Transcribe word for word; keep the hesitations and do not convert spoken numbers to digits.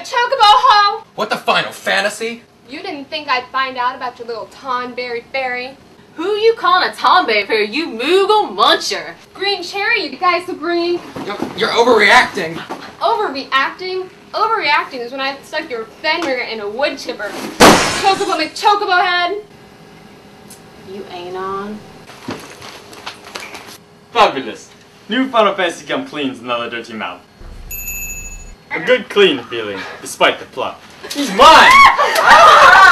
chocobo hoe! What the Final Fantasy? You didn't think I'd find out about your little Tonberry fairy? Who you calling a Tonberry fairy, you Moogle muncher? Green cherry, you guys agree? You're, you're overreacting. Overreacting? Overreacting is when I stuck your finger in a wood chipper. Chocobo McChocobo head! You ain't on. Fabulous. New Final Fantasy come cleans another dirty mouth. A good clean feeling, despite the plot. He's mine!